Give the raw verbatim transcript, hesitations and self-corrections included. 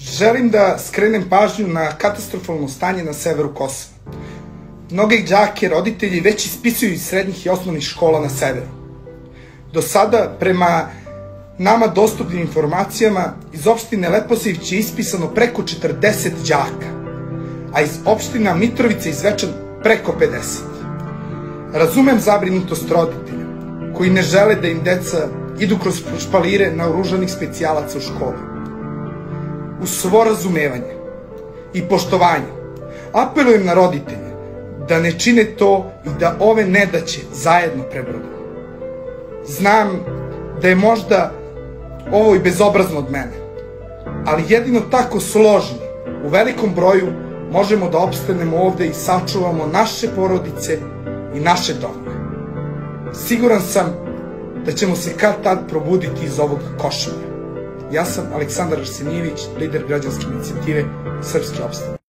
Želim da skrenem pažnju na katastrofalno stanje na severu Kosova. Mnoge đake, roditelji već ispisuju iz srednjih i osnovnih škola na severu. Do sada, prema nama dostupnim informacijama, iz opštine Leposavić je ispisano preko četrdeset đaka, a iz opština Mitrovica i Zvečan preko pedeset. Razumem zabrinutost roditelja, koji ne žele da im deca idu kroz špalire naoružanih specijalaca u školu. Uz svo razumevanje i poštovanje, apelujem na roditelje da ne čine to i da ove nedaće zajedno prebrode. Znam da je možda ovo i bezobrazno od mene, ali jedino tako složni, u velikom broju, možemo da opstanemo ovde i sačuvamo naše porodice i naše domove. Siguran sam da ćemo se kad tad probuditi iz ovog košmara. Ja sam Aleksandar Arsenijević, lider građanske inicijative Srpski opstanak.